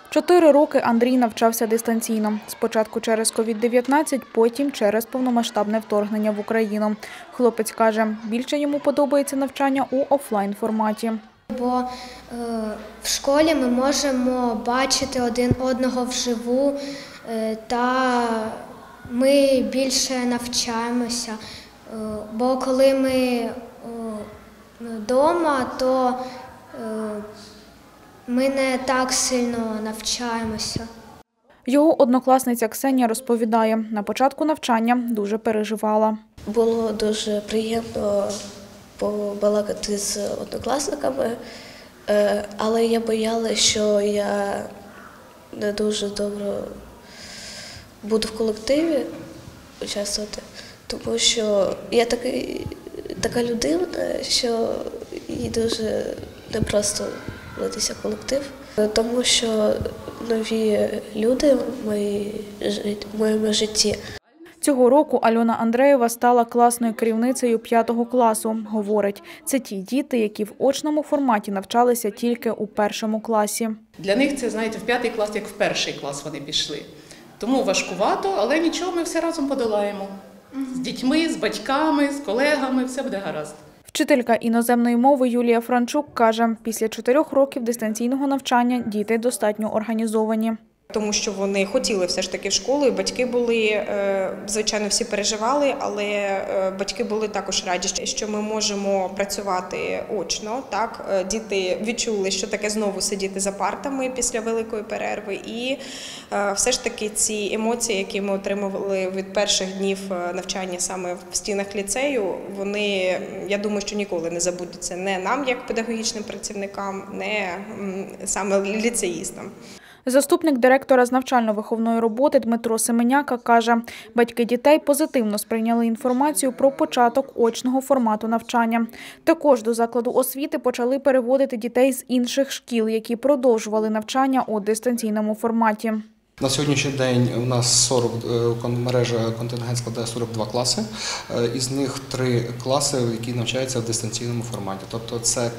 4 роки Андрій навчався дистанційно. Спочатку через COVID-19, потім через повномасштабне вторгнення в Україну. Хлопець каже, більше йому подобається навчання у офлайн-форматі. Бо в школі ми можемо бачити один одного вживу, та ми більше навчаємося. Бо коли ми вдома, то ми не так сильно навчаємося. Його однокласниця Ксенія розповідає, на початку навчання дуже переживала. Було дуже приємно побалакати з однокласниками, але я боялася, що я не дуже добре буду в колективі участвувати, тому що я така людина, що їй дуже непросто влитися в колектив, тому що нові люди в моєму житті. Цього року Альона Андреєва стала класною керівницею 5 класу. Говорить, це ті діти, які в очному форматі навчалися тільки у 1 класі. Для них це, знаєте, в 5 клас, як в 1 клас вони пішли. Тому важкувато, але нічого, ми все разом подолаємо. З дітьми, з батьками, з колегами, все буде гаразд. Вчителька іноземної мови Юлія Франчук каже, після 4 років дистанційного навчання діти достатньо організовані. Тому що вони хотіли все ж таки в школу, і батьки були, звичайно, всі переживали, але батьки були також раді, що ми можемо працювати очно. Так? Діти відчули, що таке знову сидіти за партами після великої перерви, і все ж таки ці емоції, які ми отримували від перших днів навчання саме в стінах ліцею, вони, я думаю, що ніколи не забудуться не нам, як педагогічним працівникам, не саме ліцеїстам. Заступник директора з навчально-виховної роботи Дмитро Семеняка каже, батьки дітей позитивно сприйняли інформацію про початок очного формату навчання. Також до закладу освіти почали переводити дітей з інших шкіл, які продовжували навчання у дистанційному форматі. На сьогоднішній день у нас мережа контингент складає 42 класи, із них 3 класи, які навчаються в дистанційному форматі. Тобто це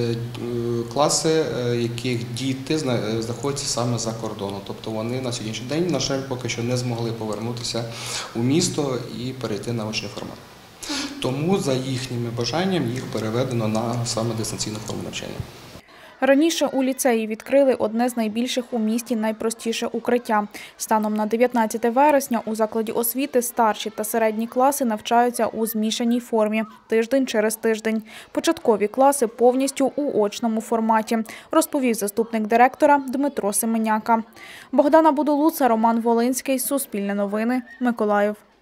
класи, яких діти знаходяться саме за кордоном. Тобто вони на сьогоднішній день, на жаль, поки що не змогли повернутися у місто і перейти на очний формат. Тому за їхніми бажанням їх переведено на саме дистанційну форму навчання. Раніше у ліцеї відкрили одне з найбільших у місті найпростіше укриття. Станом на 19 вересня у закладі освіти старші та середні класи навчаються у змішаній формі – тиждень через тиждень. Початкові класи повністю у очному форматі, розповів заступник директора Дмитро Семеняка. Богдана Будулуца, Роман Волинський, Суспільне новини, Миколаїв.